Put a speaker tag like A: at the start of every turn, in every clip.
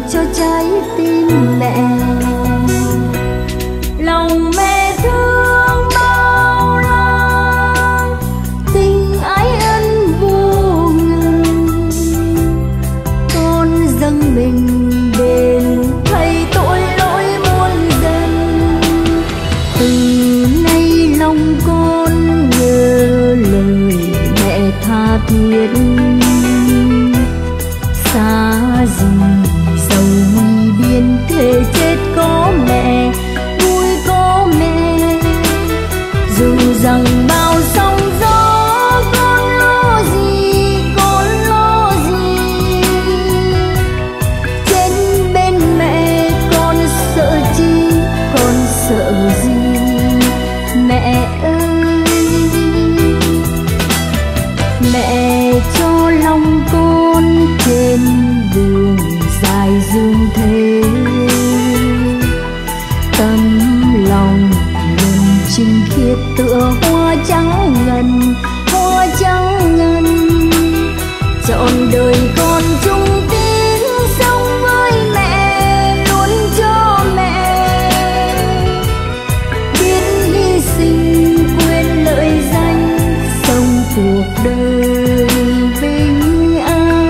A: cho trái tim mẹ. Lòng mẹ thương bao la, tình ái ân vô ngần. Con dâng mình đền thầy tội lỗi muôn dân. Từ nay lòng con nhớ lời mẹ tha thiết. Xa rừng dầu nguy biên thể chết có mẹ, vui có mẹ. Dù rằng bao sóng gió con lo gì, con lo gì. Trên bên mẹ con sợ chi, con sợ gì mẹ ơi. Mẹ cho lòng con trên đường dài dương thế, tâm lòng luôn trinh khiết tựa hoa trắng ngần, hoa trắng ngần. Trọn đời con chung tín sống với mẹ, luôn cho mẹ. Biết hy sinh quên lợi danh, sống cuộc đời vinh an.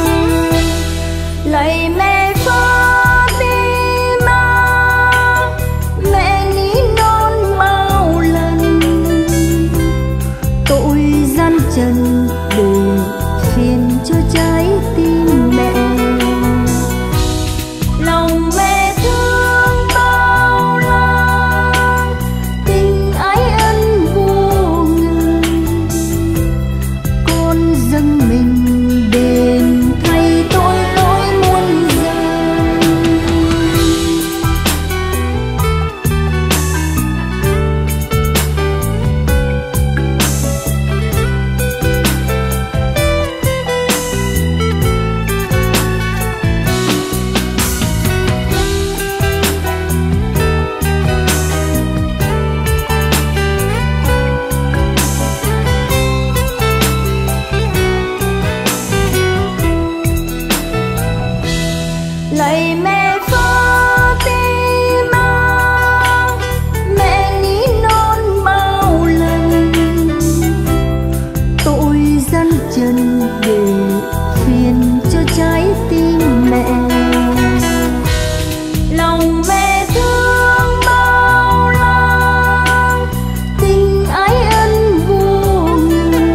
A: Lạy mẹ Fatima, mẹ ní non bao lần. Tội gian trần để phiền cho trái tim mẹ. Lòng mẹ thương bao la, tình ái ân vô ngần. Con dâng mình đền thay tội lỗi muôn dân. Lạy mẹ Fatima, mẹ ní non bao lần. Tội gian trần để phiền cho trái tim mẹ. Lòng mẹ thương bao la, tình ái ân vô ngần.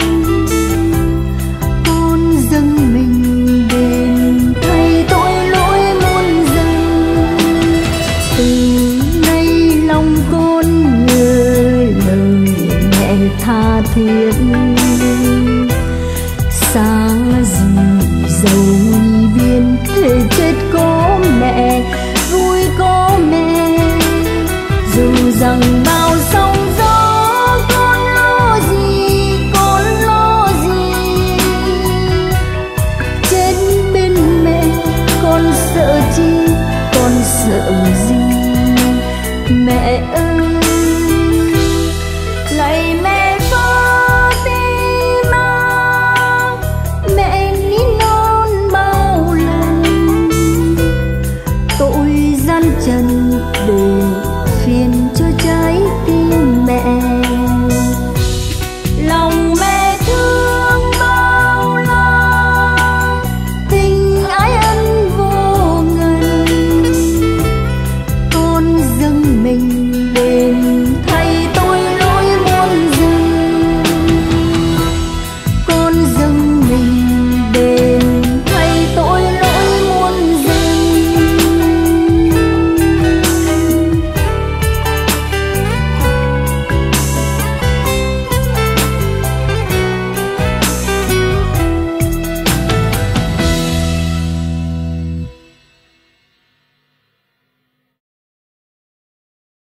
A: Con dâng mình đền thay tội lỗi muôn dân. Từ nay lòng con nhớ lời mẹ tha thiết. Xa rừng dầu nguy biên thể chết có mẹ, vui có mẹ. Dù rằng bao sóng gió con lo gì, con lo gì. Trên bên mẹ con sợ chi, con sợ gì mẹ ơi.